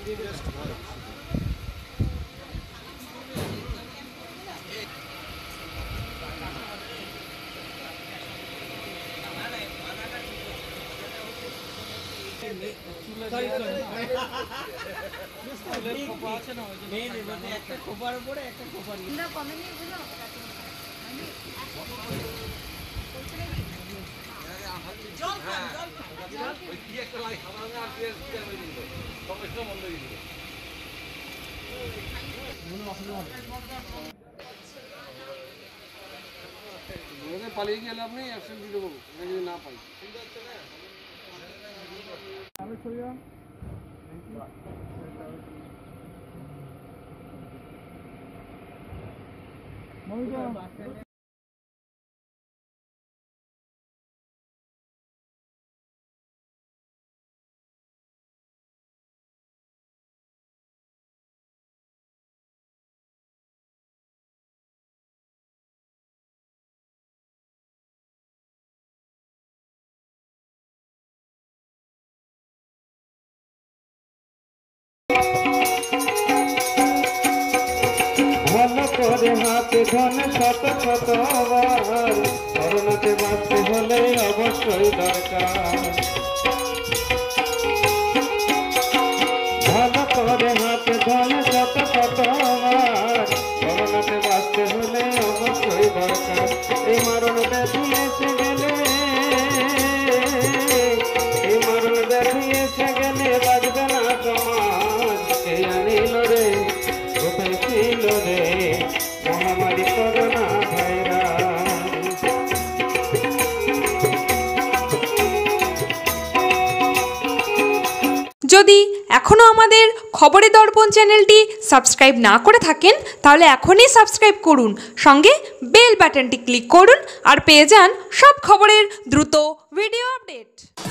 পালিয়ে গেলে আপনি অ্যাকশন দিয়ে দেবো যদি না পাই ভালো করে হাতে ধন শত শতবার করোনাতে বাঁচতে হলে অবশ্যই দরকার ভালো করে হাতে ধন শত শতবার করোনাতে বাঁচতে হলে অবশ্যই দরকার এই মরণ ব্যাধি এসে গেলে বাঁচবে না সমাজ কে আনিল রে কোথায় ছিল রে মহামারী করোনা ভাইরাস যদি এখনও আমাদের খবরের দর্পণ চ্যানেলটি সাবস্ক্রাইব না করে থাকেন তাহলে এখনই সাবস্ক্রাইব করুন, সঙ্গে বেল বাটনটি ক্লিক করুন আর পেয়ে যান সব খবরের দ্রুত ভিডিও আপডেট।